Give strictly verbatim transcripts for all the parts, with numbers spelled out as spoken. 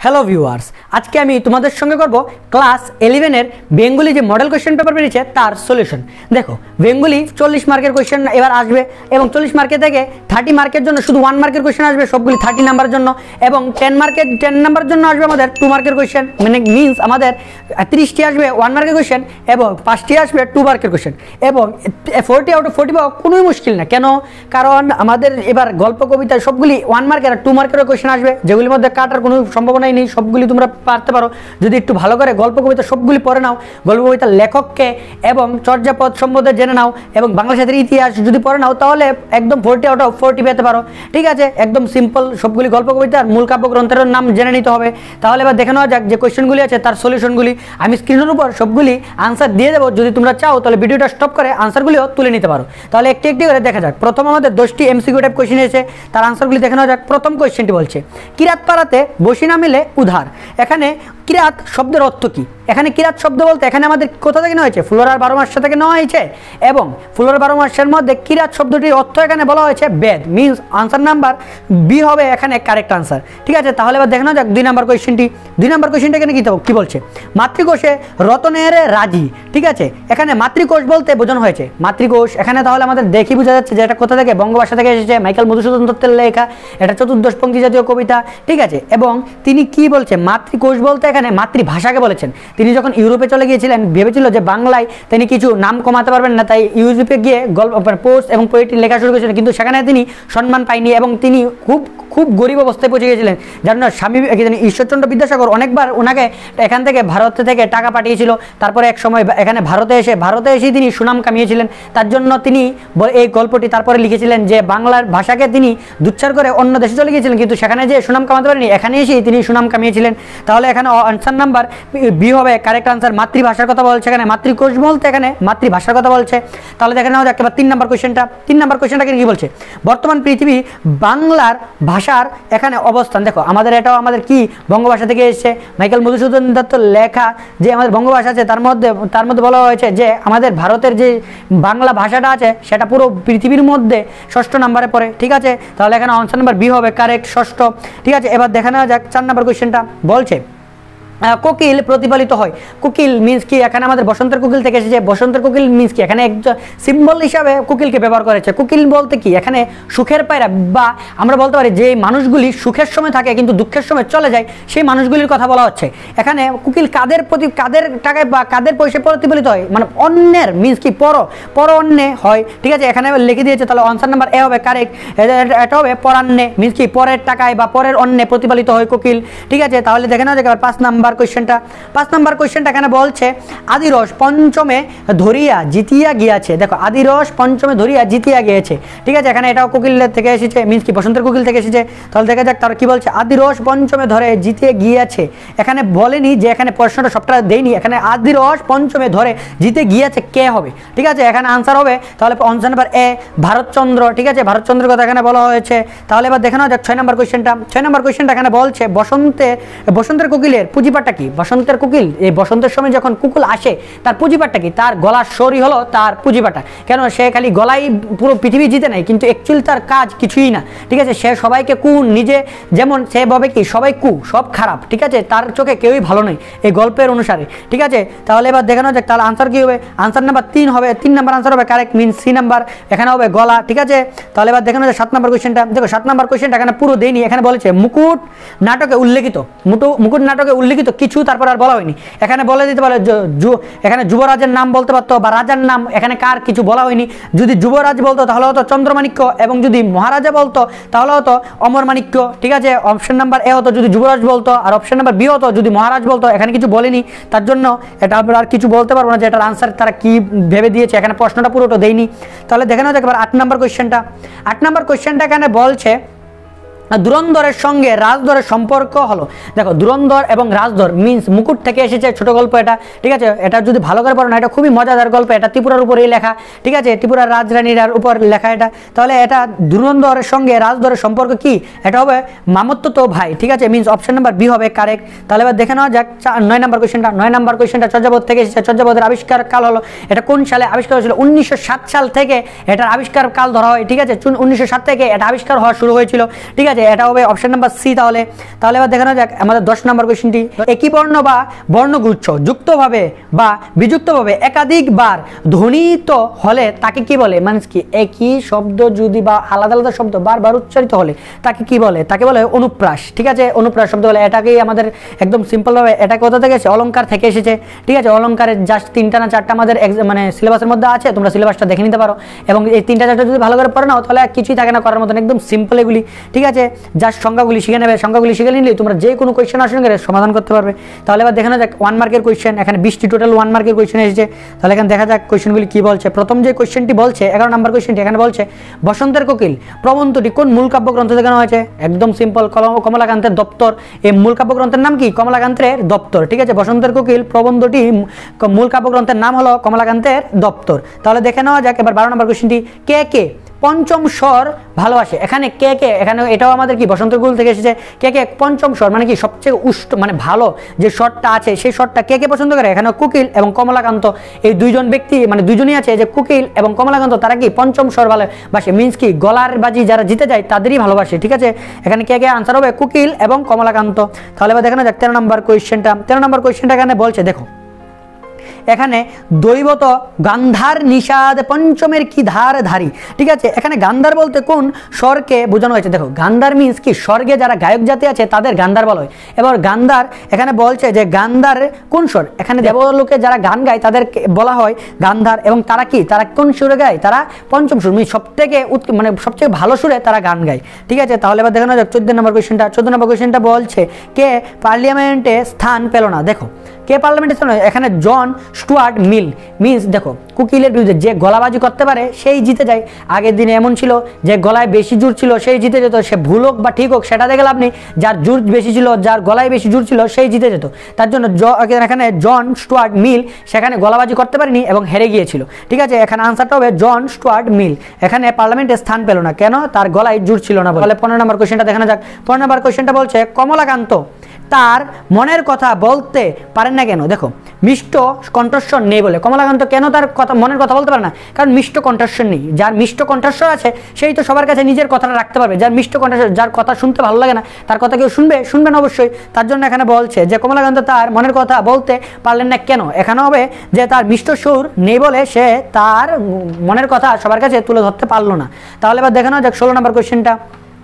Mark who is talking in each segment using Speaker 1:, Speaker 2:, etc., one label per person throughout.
Speaker 1: Hello viewers, আজকে আমি তোমাদের সঙ্গে করব ক্লাস ইলেভেনের বেঙ্গলি যে মডেল কোয়েশ্চেন পেপার বেরিয়েছে তার সলিউশন। দেখো, বেঙ্গলি চল্লিশ মার্কের কোয়েশ্চেন এবার আসবে এবং চল্লিশ মার্কের থেকে থার্টি মার্কের জন্য শুধু ওয়ান মার্কের কোয়েশ্চেন আসবে, সবগুলি থার্টি নাম্বারের জন্য, এবং টেন মার্কের টেন নাম্বারের জন্য আসবে আমাদের টু মার্কের কোয়েশ্চেন, মানে মিনস আমাদের তিরিশটি আসবে ওয়ান মার্কের কোয়েশ্চেন এবং পাঁচটি আসবে টু মার্কের কোয়েশ্চেন, এবং ফোরটি আউট অফ ফোরটি পাওয়া কোনোই মুশকিল না। কেন? কারণ আমাদের এবার গল্প কবিতা সবগুলি ওয়ান মার্কের আর টু মার্কেরও কোয়েশ্চেন আসবে, যেগুলির মধ্যে কাটার কোনো সম্ভাবনাই নেই, সবগুলি তোমরা পারতে পারো যদি একটু ভালো করে গল্প কবিতা সবগুলি পড়ে নাও, গল্প কবিতার লেখককে এবং চর্যাপদ সম্বন্ধে জেনে নাও এবং বাংলা সাহিত্যের ইতিহাস যদি পড়ে নাও তাহলে একদম ফোরটি আউট অফ ফোরটি পেতে পারো। ঠিক আছে, একদম সিম্পল, সবগুলি গল্প কবিতার মূল কাব্যগ্রন্থের নাম জেনে নিতে হবে। তাহলে এবার দেখে নেওয়া যাক যে কোয়েশ্চেনগুলি আছে তার সলিউশনগুলি। আমি স্ক্রিনের উপর সবগুলি আনসার দিয়ে দেবো, যদি তোমরা চাও তাহলে ভিডিওটা স্টপ করে আনসারগুলিও তুলে নিতে পারো। তাহলে একটি একটি করে দেখা যাক। প্রথম আমাদের দশটি এমসিকিউ টাইপ কোয়েশ্চেন এসেছে, তার আনসারগুলি দেখে নেওয়া যাক। প্রথম কোয়েশ্চেনটি বলছে, কিরাত পাড়াতে বসি না মিলে উধার। এখানে কিরাত শব্দের অর্থ কি? এখানে কিরাত শব্দ বলতে এখানে আমাদের কোথা থেকে নেওয়া হয়েছে? ফ্লোরার বারো মাস থেকে নেওয়া হয়েছে, এবং ফ্লোরার বারো মাসের মধ্যে কিরাত শব্দটির অর্থ এখানে বলা হয়েছে বেদ, মিনস আনসার নাম্বার বি হবে এখানে কারেক্ট আনসার। ঠিক আছে, তাহলে এবার দেখে নেওয়া যাক দুই নাম্বার কোয়েশ্চেনটি। দুই নাম্বার কোয়েশ্চেনটা এখানে কি কি বলছে? মাতৃকোষে রতনের রাজি। ঠিক আছে, এখানে মাতৃকোষ বলতে বোঝানো হয়েছে মাতৃকোষ। এখানে তাহলে আমাদের দেখি বোঝা যাচ্ছে যে এটা কোথা থেকে, বঙ্গভাষা থেকে এসেছে, মাইকেল মধুসূদন দত্তের লেখা, এটা চতুর্দশ পঙ্ক্তি জাতীয় কবিতা। ঠিক আছে, এবং তিনি কি বলছে? মাতৃকোষ বলতে এখানে মাতৃভাষাকে বলেছেন। তিনি যখন ইউরোপে চলে গিয়েছিলেন ভেবেছিল যে বাংলায় তিনি কিছু নাম কমাতে পারবেন না, তাই ইউরোপে গিয়ে গল্প পোস্ট এবং পোয়েট্রি লেখা শুরু করেছিলেন, কিন্তু সেখানে তিনি সম্মান পায়নি এবং তিনি খুব খুব গরিব অবস্থায় পৌঁছে গিয়েছিলেন। যার জন্য স্বামী ঈশ্বরচন্দ্র বিদ্যাসাগর অনেকবার ওনাকে এখান থেকে ভারত থেকে টাকা পাঠিয়েছিল। তারপরে এক সময় এখানে ভারতে এসে ভারতে এসেই তিনি সুনাম কামিয়েছিলেন। তার জন্য তিনি এই গল্পটি তারপরে লিখেছিলেন যে বাংলার ভাষাকে তিনি দুচ্চার করে অন্য দেশে চলে গিয়েছিলেন, কিন্তু সেখানে যে সুনাম কামাতে পারেনি, এখানে এসেই তিনি সুনাম কামিয়েছিলেন। তাহলে এখানে আনসার নাম্বার বি হবে কারেক্ট আনসার। মাতৃভাষার কথা বলছে এখানে, মাতৃকোষ বলতে এখানে মাতৃভাষার কথা বলছে। তাহলে দেখে নাও একেবারে তিন নম্বর কোয়েশ্চেনটা। তিন নম্বর কোয়েশ্চেনটা কি বলছে? বর্তমান পৃথিবী বাংলার ভাষার এখানে অবস্থান। দেখো, আমাদের এটাও আমাদের কি বঙ্গভাষা থেকে এসেছে, মাইকেল মধুসূদন দত্ত লেখা যে আমাদের বঙ্গভাষা আছে তার মধ্যে তার মধ্যে বলা হয়েছে যে আমাদের ভারতের যে বাংলা ভাষাটা আছে সেটা পুরো পৃথিবীর মধ্যে ষষ্ঠ নম্বরে পড়ে। ঠিক আছে, তাহলে এখানে আনসার নাম্বার বি হবে কারেক্ট, ষষ্ঠ। ঠিক আছে, এবার দেখা নেওয়া যাক চার নম্বর কোয়েশ্চেনটা। বলছে কোকিল প্রতিফলিত হয়। কোকিল মিন্স কি? এখানে আমাদের বসন্তের কোকিল থেকে এসেছে। বসন্তের কোকিল মিন্স কি? এখানে একজন সিম্বল হিসাবে কোকিলকে ব্যবহার করেছে। কোকিল বলতে কি? এখানে সুখের পায়রা, বা আমরা বলতে পারি যে মানুষগুলি সুখের সময় থাকে কিন্তু দুঃখের সময় চলে যায়, সেই মানুষগুলির কথা বলা হচ্ছে। এখানে কোকিল কাদের প্রতি কাদের টাকায় বা কাদের পয়সায় প্রতিফলিত হয়? মানে অন্যের, মিন্স কি? পর পর অন্যে হয়। ঠিক আছে, এখানে লিখে দিয়েছে, তাহলে আনসার নাম্বার এ হবে কারেক্ট। এটা হবে পরান্নে, মিন্স কি? পরের টাকায় বা পরের অন্যে প্রতিফলিত হয় কোকিল। ঠিক আছে, তাহলে দেখে নাও যে পাঁচ নাম্বার কোয়েশ্চেনটা। পাঁচ নাম্বার কোয়েশ্চেনটা এখানে বলছে আদিরস পঞ্চমে ধরিয়া জিতিয়া গিয়াছে। দেখো, আদিরস পঞ্চমে ধরিয়া জিতিয়া গিয়েছে। ঠিক আছে, এখানে এটাও কোকিল থেকে এসেছে, মিন্স কি? বসন্তের কোকিল থেকে এসেছে। তাহলে দেখা যাক তার কি বলছে? আদিরস পঞ্চমে ধরে জিতে গিয়েছে। এখানে বলেনি যে, এখানে প্রশ্নটা সবটা দেয়নি, এখানে আদিরস পঞ্চমে ধরে জিতে গিয়েছে কে হবে? ঠিক আছে, এখানে আনসার হবে তাহলে আনসার নাম্বার এ ভারতচন্দ্র। ঠিক আছে, ভারতচন্দ্রের কথা এখানে বলা হয়েছে। তাহলে এবার দেখে নাও যাক ছয় নম্বর কোয়েশ্চেনটা। ছয় নম্বর কোয়েশ্চেনটা এখানে বলছে বসন্তে বসন্তের কোকিলের পুঁজিপাটটা কি? বসন্তের কোকিল, এই বসন্তের সময় যখন কুকুল আসে তার পুঁজিপাটটা কি? তার গলার স্বরই হলো তার পুঁজিপাটা। কেন? সে খালি গলায় পুরো পৃথিবী জিতে নেয়, কিন্তু অ্যাকচুয়ালি তার কাজ কিছুই না। ঠিক আছে, সে সবাইকে কু, নিজে যেমন সে ভাবে কি সবাই কু, সব খারাপ। ঠিক আছে, তার চোখে কেউই ভালো নয় এই গল্পের অনুসারে। ঠিক আছে, তাহলে এবার দেখানো যাক তাহলে আনসার কি হবে? আনসার নাম্বার তিন হবে, তিন নাম্বার আনসার হবে কারেক্ট, মিন সি নাম্বার। এখানে হবে গলা। ঠিক আছে, তাহলে এবার দেখানো যায় সাত নাম্বার কোয়েশ্চেনটা। দেখো, সাত নাম্বার কোয়েশ্চেনটা এখানে পুরো দেয়নি, এখানে বলেছে মুকুট নাটকে উল্লেখিত, মুকুট নাটকে উল্লেখিত কিছু, তারপর আর বলা হয়নি। এখানে বলে দিতে পারে, এখানে যুবরাজের নাম বলতে পারতো বা রাজার নাম, এখানে কার কিছু বলা হয়নি। যদি যুবরাজ বলতো তাহলে হতো চন্দ্রমাণিক্য, এবং যদি মহারাজা বলতো তাহলে হতো অমরমাণিক্য। ঠিক আছে, অপশন নাম্বার এ হতো যদি যুবরাজ বলতো, আর অপশন নাম্বার বি হতো যদি মহারাজ বলতো। এখানে কিছু বলেনি, তার জন্য এটা আমরা আর কিছু বলতে পারবো না যে এটার আনসার তারা কি ভেবে দিয়েছে। এখানে প্রশ্নটা পুরোটা দেয়নি। তাহলে দেখে নাও একবার আট নম্বর কোয়েশ্চেনটা। আট নম্বর কোয়েশ্চেনটা এখানে বলছে ধুরন্ধরের সঙ্গে রাজধরের সম্পর্ক হলো। দেখো, ধুরন্ধর এবং রাজধর মিন্স মুকুট থেকে এসেছে, ছোট গল্প এটা। ঠিক আছে, এটা যদি ভালো করে পড়ো না, এটা খুবই মজাদার গল্প, এটা ত্রিপুরার উপরেই লেখা। ঠিক আছে, ত্রিপুরার রাজরানীর উপর লেখা এটা। তাহলে এটা ধুরন্ধরের সঙ্গে রাজধরের সম্পর্ক কি? এটা হবে মামত্ব তো ভাই। ঠিক আছে, মিন্স অপশন নাম্বার বি হবে কারেক্ট। তাহলে এবার দেখে নেওয়া যাক নয় নম্বর কোয়েশ্চেনটা। নয় নম্বর কোয়েশ্চেনটা চর্যাপদ থেকে এসেছে। চর্যাপদের আবিষ্কার কাল হলো, এটা কোন সালে আবিষ্কার হয়েছিল? উনিশশো সাত সাল থেকে এটার আবিষ্কার কাল ধরা হয়। ঠিক আছে, উনিশশো সাত থেকে এটা আবিষ্কার হওয়া শুরু হয়েছিল। ঠিক আছে, আছে, এটা হবে অপশন নাম্বার সি। তাহলে তাহলে এবার দেখানো যাক আমাদের দশ নম্বর কোয়েশ্চেনটি। একই বর্ণ বা বর্ণগুচ্ছ যুক্তভাবে বা বিযুক্তভাবে একাধিকবার ধ্বনিত হলে তাকে কি বলে? মানে কি একই শব্দ যদি বা আলাদা আলাদা শব্দ বারবার উচ্চারিত হলে তাকে কি বলে? তাকে বলে অনুপ্রাস। ঠিক আছে, অনুপ্রাস শব্দ বলে। এটাকেই আমাদের একদম সিম্পলভাবে এটা কোথা থেকে এসেছে? অলংকার থেকে এসেছে। ঠিক আছে, অলংকারের জাস্ট তিনটা না চারটা আমাদের মানে সিলেবাসের মধ্যে আছে, তোমরা সিলেবাসটা দেখে নিতে পারো এবং এই তিনটা চারটা যদি ভালো করে পড়ে নাও তাহলে কিছুই থাকে না করার মতন, একদম সিম্পল এগুলি। ঠিক আছে, জাস্ট সংখ্যাগুলি শিখে নেবে, সংখ্যাগুলি শিখে নিলে তোমরা যে কোনো কোয়েশ্চেন আসলে সমাধান করতে পারবে। তাহলে এবার দেখানো যাক ওয়ান মার্কের কোয়েশ্চেন। এখানে বিশটি টোটাল ওয়ান মার্কের কোয়েশ্চেন এসেছে। তাহলে এখানে দেখা যাক কোয়েশ্চেনগুলি কি বলছে। প্রথম যে কোয়েশ্চেনটি বলছে এগারো নম্বর কোয়েশ্চেনটি, এখানে বলছে বসন্তের কোকিল প্রবন্ধটি কোন মূল কাব্যগ্রন্থ থেকে নেওয়া হয়েছে? একদম সিম্পল, কমলাকান্তের দপ্তর। এই মূল কাব্যগ্রন্থের নাম কি? কমলাকান্তের দপ্তর। ঠিক আছে, বসন্তের কোকিল প্রবন্ধটি মূল কাব্যগ্রন্থের নাম হলো কমলাকান্তের দপ্তর। তাহলে দেখে নেওয়া যাক এবার বারো নম্বর কোয়েশ্চেনটি, কে কে পঞ্চম স্বর ভালোবাসে? এখানে কে কে, এখানে এটাও আমাদের কি বসন্তের কোকিল থেকে এসেছে। কে কে পঞ্চম স্বর মানে কি সবচেয়ে উষ্ট মানে ভালো যে স্বরটা আছে সেই স্বরটা কে কে পছন্দ করে? এখানে কোকিল এবং কমলাকান্ত এই দুইজন ব্যক্তি মানে দুইজনই আছে যে কোকিল এবং কমলাকান্ত, তারা কি পঞ্চম স্বর ভালোবাসে। মিন্স কি গলার বাজি যারা জিতে যায় তাদেরই ভালোবাসে। ঠিক আছে, এখানে কে কে আনসার হবে কোকিল এবং কমলাকান্ত। তাহলে এবার দেখানো যাক তেরো নম্বর কোয়েশ্চেনটা। তেরো নম্বর কোয়েশ্চেনটা এখানে বলছে দেখো, এখানে দৈবত গান্ধার নিষাদ পঞ্চমের কি ধার ধারি। ঠিক আছে, এখানে গান্ধার বলতে কোন স্বরকে বোঝানো হয়েছে? দেখো গান্ধার মিন্স কি স্বর্গে যারা গায়ক জাতি আছে তাদের গান্ধার বলা হয়। এবার গান্ধার এখানে বলছে যে গান্ধার কোন স্বর? এখানে দেবলোকে যারা গান গায় তাদের বলা হয় গান্ধার এবং তারা কি তারা কোন সুরে গায়? তারা পঞ্চম সুর, মানে সব থেকে মানে সবচেয়ে ভালো সুরে তারা গান গায়। ঠিক আছে, তাহলে এবার দেখানো যাক চোদ্দ নম্বর কোয়েশ্চেনটা। চোদ্দ নম্বর কোয়েশ্চেনটা বলছে কে পার্লামেন্টে স্থান পেল না? দেখো কে পার্লামেন্টে স্থান, এখানে জন স্টুয়ার্ট মিল। মিন্স দেখো কোকিলের বিরুদ্ধে যে গলাবাজি করতে পারে সেই জিতে যায়। আগের দিনে এমন ছিল যে গলায় বেশি জোর ছিল সেই জিতে যেত, সে ভুল হোক বা ঠিক হোক সেটা দেখে লাভ নেই, যার জোর বেশি ছিল যার গলায় বেশি জোর ছিল সেই জিতে যেত। তার জন্য এখানে জন স্টুয়ার্ট মিল সেখানে গলাবাজি করতে পারেনি এবং হেরে গিয়েছিল। ঠিক আছে, এখানে আনসারটা হবে জন স্টুয়ার্ট মিল। এখানে পার্লামেন্টে স্থান পেল না কেন? তার গলায় জোর ছিল না বলে। পনেরো নম্বর কোয়েশ্চেনটা দেখানো যাক। পনেরো নম্বর কোয়েশ্চেনটা বলছে কমলাকান্ত তার মনের কথা বলতে পারেন না কেন? দেখো মিষ্ট কণ্ঠস্বর নেই বলে। কমলাকান্ত কেন তার কথা মনের কথা বলতে পারে না? কারণ মিষ্ট কণ্ঠস্বর নেই। যার মিষ্ট কণ্ঠস্বর আছে সেই তো সবার কাছে নিজের কথাটা রাখতে পারবে। যার মিষ্ট কণ্ঠস্বর, যার কথা শুনতে ভালো লাগে না তার কথা কেউ শুনবে? শুনবে না অবশ্যই। তার জন্য এখানে বলছে যে কমলাকান্ত তার মনের কথা বলতে পারলেন না কেন? এখানে হবে যে তার মিষ্ট সুর নেই বলে সে তার মনের কথা সবার কাছে তুলে ধরতে পারলো না। তাহলে এবার দেখানো যাক ষোলো নম্বর কোয়েশ্চেনটা।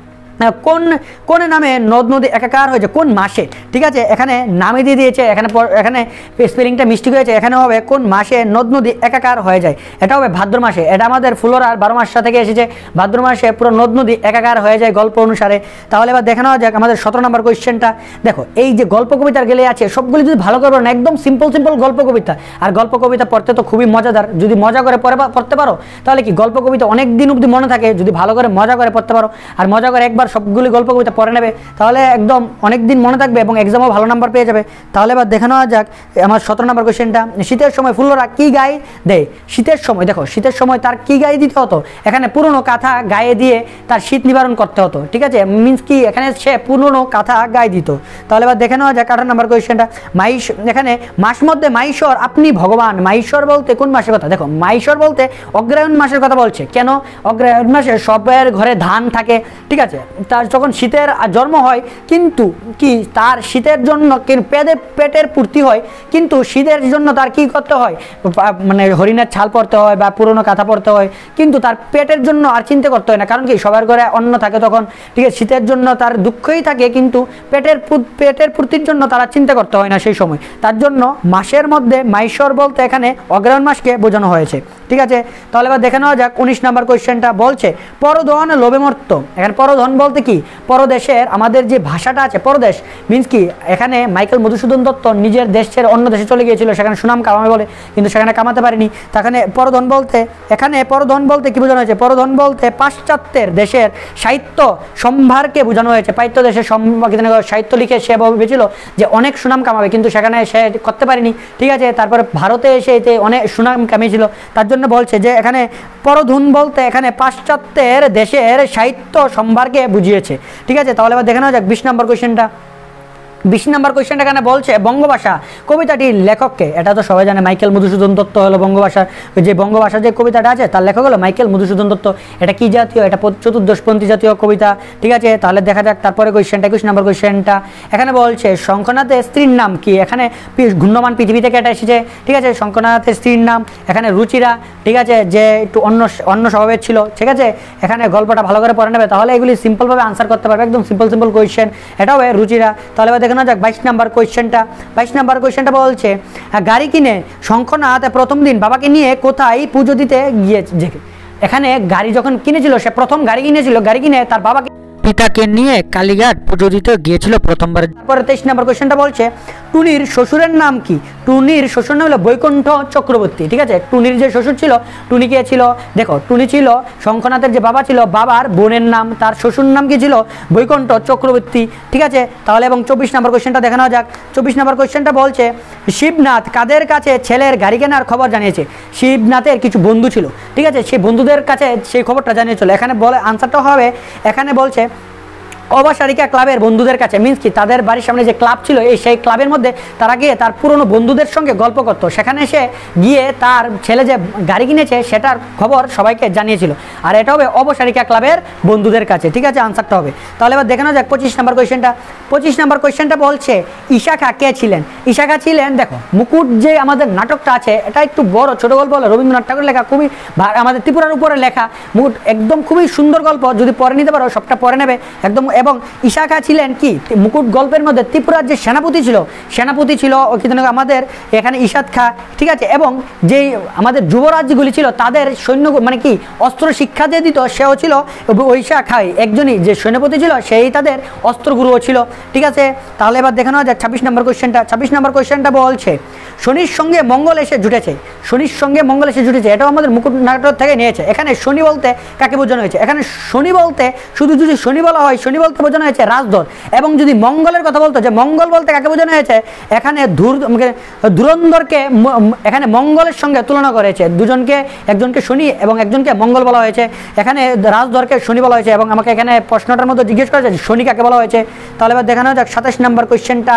Speaker 1: কোন কোন নামে নদ নদী একাকার হয়েছে কোন মাসে? ঠিক আছে, এখানে নামে দিয়ে দিয়েছে, এখানে এখানে স্পেলিংটা মিস্টেক হয়েছে। এখানে হবে কোন মাসে নদ নদী একাকার হয়ে যায়? এটা হবে ভাদ্র মাসে। এটা আমাদের ফুলোরার বারো মাসটা থেকে এসেছে। ভাদ্র মাসে পুরো নদ নদী একাকার হয়ে যায় গল্প অনুসারে। তাহলে এবার দেখানো যাক আমাদের সতেরো নম্বর কোয়েশ্চেনটা। দেখো এই যে গল্প কবিতার গেলে আছে সবগুলি যদি ভালো করবো না, একদম সিম্পল সিম্পল গল্প কবিতা। আর গল্প কবিতা পড়তে তো খুবই মজাদার, যদি মজা করে পড়ে পড়তে পারো তাহলে কি গল্প কবিতা অনেক দিন অবধি মনে থাকে যদি ভালো করে মজা করে পড়তে পারো। আর মজা করে একবার সবগুলি গল্প কবিতা পড়ে নেবে তাহলে একদম অনেক দিন মনে থাকবে এবং এক্সামও ভালো নাম্বার পেয়ে যাবে। তাহলে এবার দেখানো যাক আমার সতেরো নম্বর কোয়েশ্চেনটা। শীতের সময় ফুলরা কি গায়ে দেয়? শীতের সময় দেখো শীতের সময় তার কি গায়ে দিতে হতো? এখানে পুরনো কাঁথা গায়ে দিয়ে তার শীত নিবারণ করতে হতো। ঠিক আছে, মিন্স কি এখানে সে পুরনো কাঁথা গায়ে দিত। তাহলে এবার দেখে নেওয়া যাক আঠারো নম্বর কোয়েশ্চেনটা। মাইশ এখানে মাস মধ্যে মাইশ্বর আপনি ভগবান। মাইশ্বর বলতে কোন মাসের কথা? দেখো মাইশ্বর বলতে অগ্রহায়ণ মাসের কথা বলছে। কেন? অগ্রহায়ণ মাসে সবের ঘরে ধান থাকে। ঠিক আছে, তার যখন শীতের জন্ম হয় কিন্তু কি তার শীতের জন্য পেটে পেটের পূর্তি হয়, কিন্তু শীতের জন্য তার কি করতে হয়? মানে হরিণের ছাল পরতে হয় বা পুরনো কাঁথা পরতে হয়, কিন্তু তার পেটের জন্য আর চিন্তা করতে হয় না। কারণ কি সবার ঘরে অন্ন থাকে তখন। ঠিক আছে, শীতের জন্য তার দুঃখই থাকে কিন্তু পেটের পেটের পূর্তির জন্য তারা চিন্তা করতে হয় না সেই সময়। তার জন্য মাসের মধ্যে মাইশ্বর বলতে এখানে অগ্রহায়ণ মাসকে বোঝানো হয়েছে। ঠিক আছে, তাহলে এবার দেখে নেওয়া যাক উনিশ নম্বর কোয়েশ্চেনটা। বলছে পরধন লোভে মর্ত। এখানে পরধন বলতে কি? পরদেশের আমাদের যে ভাষাটা আছে পরদেশ মিন্স কি এখানে মাইকেল মধুসূদন দত্ত নিজের দেশ ছেড়ে অন্য দেশে চলে গিয়েছিল, সেখানে সুনাম কামাবে বলে কিন্তু সেখানে কামাতে পারেনি। সেখানে পরধন বলতে এখানে পরধন বলতে কি বোঝানো হয়েছে? পরধন বলতে পাশ্চাত্যের দেশের সাহিত্য সম্ভারকে বোঝানো হয়েছে। পাশ্চাত্য দেশের সাহিত্য লিখে সে ভেবেছিল যে অনেক সুনাম কামাবে কিন্তু সেখানে সে করতে পারেনি। ঠিক আছে, তারপরে ভারতে এসে এতে অনেক সুনাম কামিয়েছিল। তার জন্য বলছে যে এখানে পরধন বলতে এখানে পাশ্চাত্যের দেশের সাহিত্য সম্ভারকে বুঝিয়েছে। ঠিক আছে, তাহলে এবার দেখে নেওয়া যাক বিশ নম্বর কোয়েশ্চেনটা। বিশ নম্বর কোয়েশ্চেনটা এখানে বলছে বঙ্গভাষা কবিতাটির লেখককে, এটা তো সবাই জানে মাইকেল মধুসূদন দত্ত হলো বঙ্গভাষা, যে বঙ্গভাষা যে কবিতাটা আছে তার লেখক হলো মাইকেল মধুসূদন দত্ত। এটা কি জাতীয়? এটা চতুর্দশপন্থী জাতীয় কবিতা, ঠিক আছে। তাহলে দেখা যাক তারপরে কোয়েশ্চেনটা, একুশ নম্বর কোয়েশ্চেনটা এখানে বলছে শঙ্খনাথের স্ত্রীর নাম কি? এখানে ঘূর্ণমান পৃথিবী থেকে এটা এসেছে, ঠিক আছে। শঙ্খনাথের স্ত্রীর নাম এখানে রুচিরা, ঠিক আছে, যে একটু অন্য অন্য স্বভাবের ছিল, ঠিক আছে। এখানে গল্পটা ভালো করে পড়ে নেবে, তাহলে এগুলি সিম্পলভাবে আনসার করতে পারবে, একদম সিম্পল সিম্পল কোয়েশ্চেন, এটাও রুচিরা। তাহলে এবার দেখে না যাক বাইশ নাম্বার কোয়েশ্চেনটা। বাইশ নাম্বার কোয়েশ্চেনটা বলছে গাড়ি কিনে শঙ্খনাথ প্রথম দিন বাবাকে নিয়ে কোথায় পুজো দিতে গিয়েছে? এখানে গাড়ি যখন কিনেছিল, সে প্রথম গাড়ি কিনেছিল, গাড়ি কিনে তার বাবাকে পিতাকে নিয়ে কালীঘাট পুজো দিতে গিয়েছিল প্রথমবার। তারপরে তেইশ নম্বর কোয়েশ্চেনটা বলছে টুনির শ্বশুরের নাম কি? টুনির শ্বশুর নাম হলো বৈকুণ্ঠ চক্রবর্তী, ঠিক আছে। টুনির যে শ্বশুর ছিল, টুনি কে ছিল? দেখো টুনি ছিল শঙ্খনাথের যে বাবা ছিল, বাবার বোনের নাম, তার শ্বশুর নাম কি ছিল? বৈকুণ্ঠ চক্রবর্তী, ঠিক আছে। তাহলে এবং চব্বিশ নম্বর কোয়েশ্চেনটা দেখে নেওয়া যাক। চব্বিশ নম্বর কোয়েশ্চেনটা বলছে শিবনাথ কাদের কাছে ছেলের গাড়ি কেনার খবর জানিয়েছে? শিবনাথের কিছু বন্ধু ছিল, ঠিক আছে, সেই বন্ধুদের কাছে সেই খবরটা জানিয়েছিল। এখানে বলে আনসারটা হবে, এখানে বলছে অবসারিকা ক্লাবের বন্ধুদের কাছে, মিন্স কি তাদের বাড়ির সামনে যে ক্লাব ছিল, এই সেই ক্লাবের মধ্যে তারা গিয়ে তার পুরনো বন্ধুদের সঙ্গে গল্প করতো, সেখানে সে গিয়ে তার ছেলে যে গাড়ি কিনেছে সেটার খবর সবাইকে জানিয়েছিল। আর এটা হবে অবসারিকা ক্লাবের বন্ধুদের কাছে, ঠিক আছে, আনসারটা হবে। তাহলে এবার দেখানো যাক পঁচিশ নম্বর কোয়েশ্চেনটা। পঁচিশ নম্বর কোয়েশ্চেনটা বলছে ইশাখা কে ছিলেন? ইশাখা ছিলেন, দেখো মুকুট যে আমাদের নাটকটা আছে এটা একটু বড় ছোট গল্প হলো, রবীন্দ্রনাথ ঠাকুর লেখা, খুবই আমাদের ত্রিপুরার উপরে লেখা মুকুট, একদম খুবই সুন্দর গল্প, যদি পড়ে নিতে পারো সবটা পড়ে নেবে একদম। এবং ইশাখা ছিলেন কি মুকুট গল্পের মধ্যে ত্রিপুরার যে সেনাপতি ছিল, সেনাপতি ছিল আমাদের এখানে ঈশাদ খা, ঠিক আছে। এবং যেই আমাদের যুবরাজ্যগুলি ছিল তাদের সৈন্য মানে কি অস্ত্র শিক্ষা যে দিত সেও ছিল ঐশা খাই, একজনই যে সৈন্যপতি ছিল সেই তাদের অস্ত্রগুরুও ছিল, ঠিক আছে। তাহলে এবার দেখানো যাক ছাব্বিশ নম্বর কোয়েশ্চেনটা। ছাব্বিশ নম্বর কোয়েশ্চেনটা বলছে শনির সঙ্গে মঙ্গল এসে জুটেছে। শনির সঙ্গে মঙ্গল এসে জুটেছে, এটাও আমাদের মুকুট নাটক থেকে নিয়েছে। এখানে শনি বলতে কাকে বোঝানো হয়েছে? এখানে শনি বলতে শুধু যদি শনি বলা হয়, শনি বলতে বোঝানো হয়েছে রাজধর। এবং যদি মঙ্গলের কথা বলতো, যে মঙ্গল বলতে কাকে বোঝানো হয়েছে? এখানে ধুর ধুরন্ধরকে এখানে মঙ্গলের সঙ্গে তুলনা করেছে, দুজনকে, একজনকে শনি এবং একজনকে মঙ্গল বলা হয়েছে। এখানে রাজধরকে শনি বলা হয়েছে এবং আমাকে এখানে প্রশ্নটার মধ্যে জিজ্ঞেস করা হয়েছে শনি কাকে বলা হয়েছে। তাহলে এবার দেখানো যাক সাতাশ নম্বর কোয়েশ্চেনটা।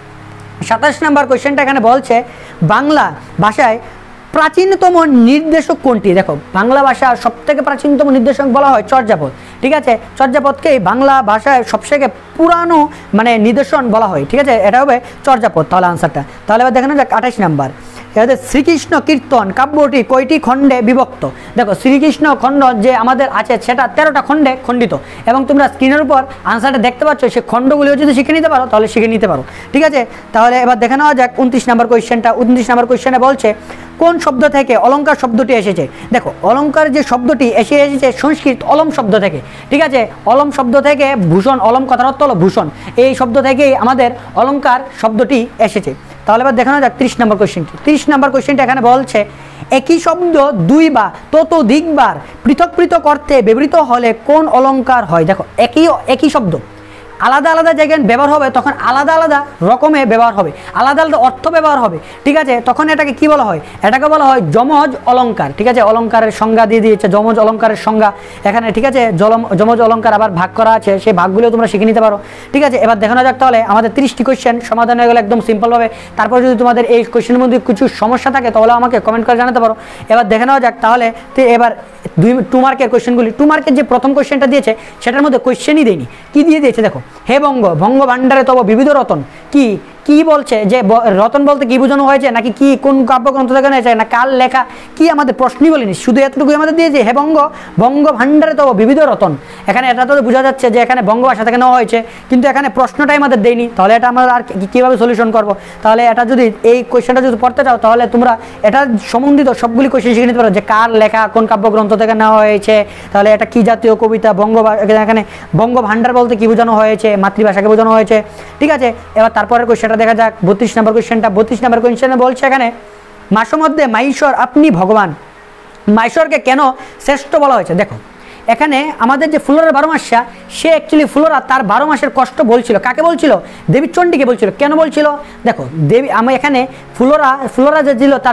Speaker 1: সাতাশ নম্বর কোয়েশ্চেনটা এখানে বলছে বাংলা ভাষায় প্রাচীনতম নির্দেশক কোনটি? দেখো বাংলা ভাষার সব থেকে প্রাচীনতম নির্দেশক বলা হয় চর্যাপদ, ঠিক আছে। চর্যাপদকেই বাংলা ভাষায় সবথেকে পুরানো মানে নিদর্শন বলা হয়, ঠিক আছে, এটা হবে চর্যাপদ। তাহলে আনসারটা। তাহলে এবার দেখানো যাক আঠাশ নাম্বার। এদের শ্রীকৃষ্ণ কীর্তন কাব্যটি কয়টি খণ্ডে বিভক্ত? দেখো শ্রীকৃষ্ণ খণ্ড যে আমাদের আছে সেটা তেরোটা খণ্ডে খণ্ডিত, এবং তোমরা স্ক্রিনের উপর আনসারটা দেখতে পাচ্ছ, সেই খণ্ডগুলিও যদি শিখে নিতে পারো তাহলে শিখে নিতে পারো, ঠিক আছে। তাহলে এবার দেখে নেওয়া যাক উনত্রিশ নম্বর কোয়েশ্চেনটা। উনত্রিশ নম্বর কোয়েশ্চেনে বলছে কোন শব্দ থেকে অলঙ্কার শব্দটি এসেছে? দেখো অলঙ্কার যে শব্দটি এসে এসেছে সংস্কৃত অলম শব্দ থেকে, ঠিক আছে। অলম শব্দ থেকে ভূষণ, অলম কথার অর্থ হলো ভূষণ, এই শব্দ থেকেই আমাদের অলঙ্কার শব্দটি এসেছে। তাহলে এবার দেখানো যাক ত্রিশ নম্বর কোয়েশ্চেনটি। ত্রিশ নম্বর কোয়েশ্চেনটা এখানে বলছে একই শব্দ দুই বা ততোধিকবার পৃথক পৃথক অর্থে ব্যবহৃত হলে কোন অলঙ্কার হয়? দেখো একই একই শব্দ আলাদা আলাদা জায়গায় ব্যবহার হবে, তখন আলাদা আলাদা রকমে ব্যবহার হবে, আলাদা আলাদা অর্থ ব্যবহার হবে, ঠিক আছে। তখন এটাকে কি বলা হয়? এটাকে বলা হয় যমজ অলঙ্কার, ঠিক আছে। অলঙ্কারের সংজ্ঞা দিয়ে দিয়েছে, যমজ অলঙ্কারের সংজ্ঞা এখানে, ঠিক আছে। জলম যমজ অলঙ্কার আবার ভাগ করা আছে, সেই ভাগগুলো তোমরা শিখে নিতে পারো, ঠিক আছে। এবার দেখানো যাক তাহলে আমাদের তিরিশটি কোয়েশ্চেন সমাধান হয়ে গেল একদম সিম্পলভাবে। তারপর যদি তোমাদের এই কোয়েশ্চেনের মধ্যে কিছু সমস্যা থাকে তাহলে আমাকে কমেন্ট করে জানাতে পারো। এবার দেখে নেওয়া যাক তাহলে এবার দুই টু মার্কের কোয়েশ্চেনগুলি। টু মার্কের যে প্রথম কোয়েশ্চেনটা দিয়েছে সেটার মধ্যে কোয়েশ্চেনই দেয়নি, কি দিয়ে দিয়েছে দেখো, হে বঙ্গ ভঙ্গ ভাণ্ডারে তব বিবিধ রতন, কি কি বলছে যে রতন বলতে কি বোঝানো হয়েছে, নাকি কি কোন কাব্যগ্রন্থ থেকে নিয়েছে, না কাল লেখা, কি আমাদের প্রশ্নই বলিনি, শুধু এতটুকুই আমাদের দিয়েছে হে বঙ্গ বঙ্গ ভাণ্ডারে তব বিবিধ রতন। এখানে এটা তো বোঝা যাচ্ছে যে এখানে বঙ্গ ভাষা থেকে নেওয়া হয়েছে, কিন্তু এখানে প্রশ্নটাই আমাদের দেয়নি, তাহলে এটা আমরা আর কীভাবে সলিউশন করব? তাহলে এটা যদি এই কোয়েশ্চেনটা যদি পড়তে চাও তাহলে তোমরা এটা সম্বন্ধিত সবগুলি কোয়েশ্চেন শিখে নিতে পারো, যে কার লেখা, কোন কাব্যগ্রন্থ থেকে নেওয়া হয়েছে, তাহলে এটা কি জাতীয় কবিতা, বঙ্গ এখানে বঙ্গ ভাণ্ডার বলতে কি বোঝানো হয়েছে, মাতৃভাষাকে বোঝানো হয়েছে, ঠিক আছে। এবার তারপরের কোয়েশ্চেনটা দেখা যাক বত্রিশ নম্বর কোয়েশ্চেনটা। বত্রিশ নম্বর কোয়েশ্চেনে বলছে এখানে মাসের মধ্যে মাইশ্বর আপনি ভগবান, মাইশ্বরকে কেন শ্রেষ্ঠ বলা হয়েছে? দেখো এখানে আমাদের যে ফুলোরার বারো মাসা, সে অ্যাকচুয়ালি ফুলোরা তার বারো মাসের কষ্ট বলছিল, কাকে বলছিল? দেবী চণ্ডীকে বলছিল। কেন বলছিল? দেখো দেবী আমি এখানে ফুলোরা ফুলোরা যে ছিল তার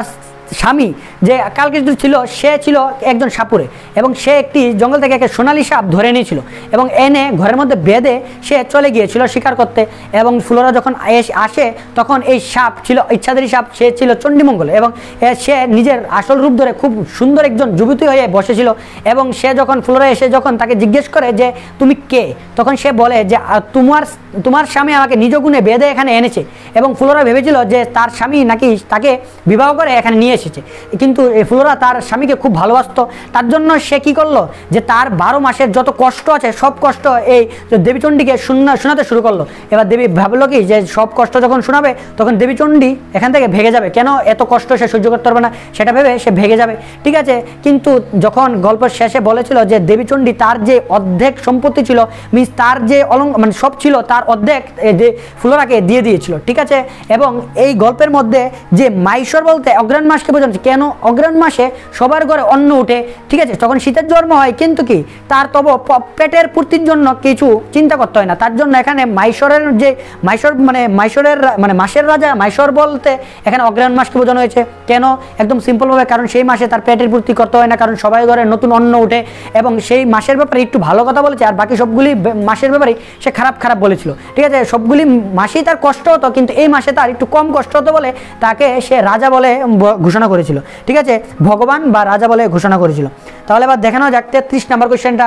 Speaker 1: স্বামী যে কালকেতু ছিল সে ছিল একজন সাপুরে এবং সে একটি জঙ্গল থেকে একটা সোনালী সাপ ধরে নিয়েছিল এবং এনে ঘরের মধ্যে বেঁধে সে চলে গিয়েছিল শিকার করতে এবং ফ্লোরা যখন আসে তখন এই সাপ ছিল ইচ্ছাধারী সাপ, সে ছিল চণ্ডীমঙ্গল এবং সে নিজের আসল রূপ ধরে খুব সুন্দর একজন যুবতী হয়ে বসেছিল এবং সে যখন ফ্লোরা এসে যখন তাকে জিজ্ঞেস করে যে তুমি কে, তখন সে বলে যে তোমার তোমার স্বামী আমাকে নিজ গুণে বেঁধে এখানে এনেছে এবং ফ্লোরা ভেবেছিল যে তার স্বামী নাকি তাকে বিবাহ করে এখানে নিয়ে এসেছে, কিন্তু ফ্লোরা তার স্বামীকে খুব ভালোবাসতো। তার জন্য সে কি করলো যে তার বারো মাসের যত কষ্ট আছে সব কষ্ট এই দেবীচণ্ডীকে শোনা শোনাতে শুরু করলো। এবার দেবী ভাবলো কি যে সব কষ্ট যখন শোনাবে তখন দেবীচণ্ডী এখান থেকে ভেগে যাবে, কেন এত কষ্ট সে সহ্য করতে পারবে না সেটা ভেবে সে ভেগে যাবে, ঠিক আছে। কিন্তু যখন গল্পের শেষে বলেছিল যে দেবীচণ্ডী তার যে অর্ধেক সম্পত্তি ছিল মিনস তার যে অলঙ্ক মানে সব ছিল তার অর্ধেক ফ্লোরাকে দিয়ে দিয়েছিল, ঠিক আছে। এবং এই গল্পের মধ্যে যে মাইশর বলতে অগ্রহায়ণ মাসকে বোঝানো, কেন অগ্রহায়ণ মাসে সবার ঘরে অন্ন উঠে, ঠিক আছে, তখন শীতের জন্ম হয়, কিন্তু কি তার তব পেটের পূর্তির জন্য কিছু চিন্তা করতে হয় না। তার জন্য এখানে মাইশরের যে মাইশর মানে মাইশরের মানে মাসের রাজা মাইশর বলতে এখানে অগ্রহায়ণ মাসকে বোঝানো হয়েছে। কেন? একদম সিম্পলভাবে, কারণ সেই মাসে তার পেটের পূর্তি করতে হয় না, কারণ সবাই ঘরে নতুন অন্ন উঠে এবং সেই মাসের ব্যাপারে একটু ভালো কথা বলেছে আর বাকি সবগুলি মাসের ব্যাপারে সে খারাপ খারাপ বলেছিল, ঠিক আছে। সবগুলি মাসেই তার কষ্ট হতো কিন্তু এই মাসে তার একটু কম কষ্ট হতো বলে তাকে সে রাজা বলে ঘোষণা করেছিল, ঠিক আছে, ভগবান বা রাজা বলে ঘোষণা করেছিল। তাহলে এবার দেখানো যাক তেত্রিশ নম্বর কোয়েশ্চেনটা,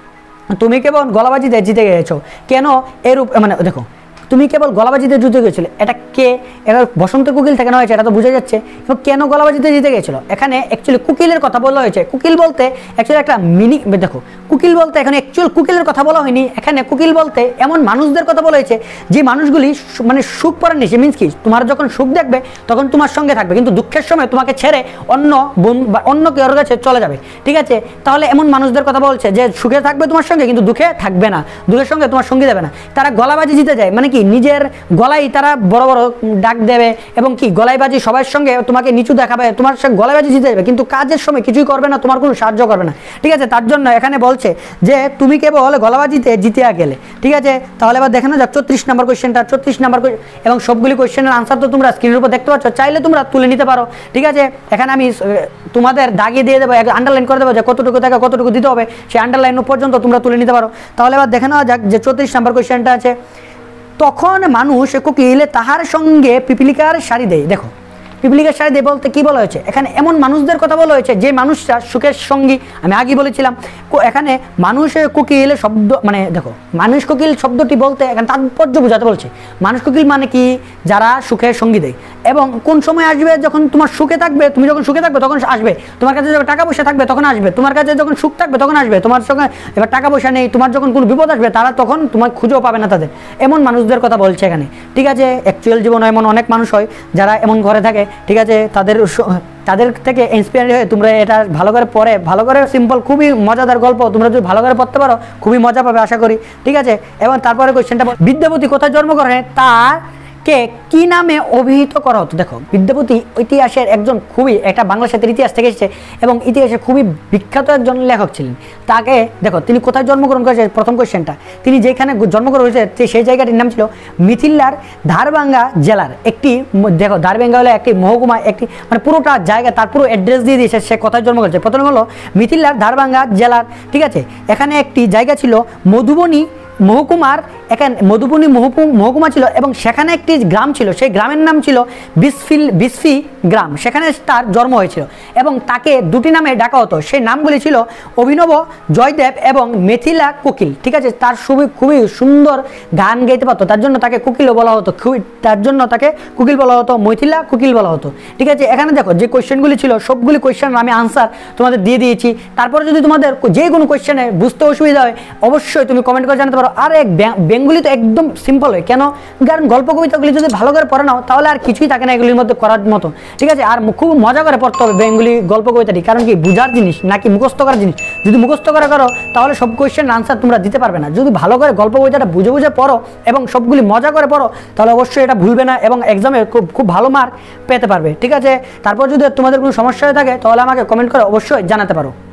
Speaker 1: তুমি কেবল গলাবাজিতে জিতে গেছো, কেন এরূপ মানে দেখো তুমি কেবল গলাবাজিতে জিতে গেছিলে, এটা কে? এবার বসন্ত কোকিল থেকে নয়, এটা তো বোঝা যাচ্ছে। এবং কেন গলাবাজিতে জিতে গেছিল, এখানে অ্যাকচুয়ালি কুকিলের কথা বলা হয়েছে। কুকিল বলতে অ্যাকচুয়ালি একটা মিনি দেখো কুকিল বলতে এখানে অ্যাকচুয়াল কুকিলের কথা বলা হয়নি, এখানে কুকিল বলতে এমন মানুষদের কথা বলা হয়েছে যে মানুষগুলি মানে সুখ পড়ার নিচে, মিনস কি তোমার যখন সুখ দেখবে তখন তোমার সঙ্গে থাকবে কিন্তু দুঃখের সময় তোমাকে ছেড়ে অন্য বা অন্য কেউ কাছে চলে যাবে, ঠিক আছে। তাহলে এমন মানুষদের কথা বলছে যে সুখে থাকবে তোমার সঙ্গে কিন্তু দুঃখে থাকবে না, দুঃখের সঙ্গে তোমার সঙ্গী দেবে না। তারা গলাবাজি জিতে যায় মানে কি নিজের গলায় তারা বড় বড় ডাক দেবে এবং কি গলাইবাজি সবার সঙ্গে তোমাকে নিচু দেখাবে, তোমার সঙ্গে গলাইবাজি জিতে যাবে কিন্তু কাজের সময় কিছুই করবে না, তোমার কোনো সাহায্য করবে না, ঠিক আছে। তার জন্য এখানে বলছে যে তুমি কেবল গলাবাজিতে জিতিয়া গেলে, ঠিক আছে। তাহলে এবার দেখানো যাক চৌত্রিশ নম্বর কোয়েশ্চেনটা, চৌত্রিশ নম্বর এবং সবগুলি কোয়েশ্চেনের আনসার তো তোমরা স্ক্রিনের উপর দেখতে পাচ্ছ, চাইলে তোমরা তুলে নিতে পারো, ঠিক আছে। এখানে আমি তোমাদের দাগিয়ে দিয়ে দেবো, আন্ডারলাইন করে দেবো যে কতটুকু থেকে কতটুকু দিতে হবে, সেই আন্ডারলাইন পর্যন্ত তোমরা তুলে নিতে পারো। তাহলে এবার দেখানো যাক যে চৌত্রিশ নম্বর কোয়েশ্চেনটা আছে, তখন মানুষ কোকিল তাহার সঙ্গে পিপিলিকার শাড়ি দেয়। দেখো পিপিলিকার শাড়ি দেয় বলতে কি বলা হয়েছে, এখানে এমন মানুষদের কথা বলা হয়েছে যে মানুষরা সুখের সঙ্গী। আমি আগে বলেছিলাম এখানে মানুষ কোকিল শব্দ মানে দেখো মানুষ কোকিল শব্দটি বলতে এখানে তাৎপর্য বোঝাতে বলছে। মানুষ কোকিল মানে কি, যারা সুখের সঙ্গী দেয় এবং কোন সময় আসবে, যখন তোমার সুখে থাকবে, তুমি যখন সুখে থাকবে তখন আসবে, তোমার কাছে যখন টাকা পয়সা থাকবে তখন আসবে, তোমার কাছে যখন সুখ থাকবে তখন আসবে, তোমার সঙ্গে এবার টাকা পয়সা নেই, তোমার যখন কোনো বিপদ আসবে তারা তখন তোমার খুঁজেও পাবে না তাদের, এমন মানুষদের কথা বলছে এখানে, ঠিক আছে। অ্যাকচুয়াল জীবনে এমন অনেক মানুষ হয় যারা এমন ঘরে থাকে, ঠিক আছে, তাদের তাদের থেকে ইন্সপায়ার হয়ে তোমরা এটা ভালো করে পড়ে, ভালো করে সিম্পল খুবই মজাদার গল্প, তোমরা যদি ভালো করে পড়তে পারো খুবই মজা পাবে আশা করি, ঠিক আছে। এবং তারপরে কোয়েশ্চেনটা, বিদ্যাপতি কোথায় জন্মগ্রহণ করে তার কে কি নামে অভিহিত করা হতো। দেখো বিদ্যাপতি ইতিহাসের একজন খুবই একটা বাংলা সাহিত্যের ইতিহাস থেকে এসেছে এবং ইতিহাসে খুবই বিখ্যাত একজন লেখক ছিলেন। তাকে দেখো তিনি কোথায় জন্মগ্রহণ করেছে, প্রথম কোয়েশ্চেনটা তিনি যেখানে জন্মগ্রহণ করেছে সেই জায়গাটির নাম ছিল মিথিলার ধারবাঙ্গা জেলার একটি, দেখো ধারবাঙ্গা হলো একটি মহকুমা, একটি মানে পুরোটা জায়গা তার পুরো অ্যাড্রেস দিয়ে দিয়েছে সে কোথায় জন্ম করেছে। প্রথম হলো মিথিলার ধারবাঙ্গা জেলার, ঠিক আছে। এখানে একটি জায়গা ছিল মধুবনী মহকুমার, এখানে মধুবনী মহকুমা ছিল এবং সেখানে একটি গ্রাম ছিল, সেই গ্রামের নাম ছিল বিসফিল বিসফি গ্রাম, সেখানে তার জন্ম হয়েছিল এবং তাকে দুটি নামে ডাকা হতো, সেই নামগুলি ছিল অভিনব জয়দেব এবং মিথিলা কোকিল, ঠিক আছে। তার খুবই খুবই সুন্দর গান গাইতে পারতো, তার জন্য তাকে কোকিলও বলা হতো, খুবই তার জন্য তাকে কোকিল বলা হতো, মিথিলা কোকিল বলা হতো, ঠিক আছে। এখানে দেখো যে কোয়েশ্চেনগুলি ছিল সবগুলি কোয়েশ্চেন আমি আনসার তোমাদের দিয়ে দিয়েছি। তারপরে যদি তোমাদের যে কোনো কোয়েশ্চেনে বুঝতে অসুবিধা হয় অবশ্যই তুমি কমেন্ট করে জানাতে পারো। আর এক বেঙ্গলি তো একদম সিম্পল হয়, কেন, কারণ গল্প কবিতাগুলি যদি ভালো করে পড়ে নাও তাহলে আর কিছুই থাকে না এগুলির মধ্যে করার মতো, ঠিক আছে। আর খুব মজা করে পড়তে হবে বেঙ্গলি গল্প কবিতাটি, কারণ কি বুঝার জিনিস নাকি মুখস্থ করার জিনিস, যদি মুখস্থ করে করো তাহলে সব কোয়েশ্চেন আনসার তোমরা দিতে পারবে না। যদি ভালো করে গল্প কবিতাটা বুঝে বুঝে পড়ো এবং সবগুলি মজা করে পড়ো তাহলে অবশ্যই এটা ভুলবে না এবং এক্সামে খুব খুব ভালো মার্ক পেতে পারবে, ঠিক আছে। তারপর যদি তোমাদের কোনো সমস্যা হয়ে থাকে তাহলে আমাকে কমেন্ট করে অবশ্যই জানাতে পারো।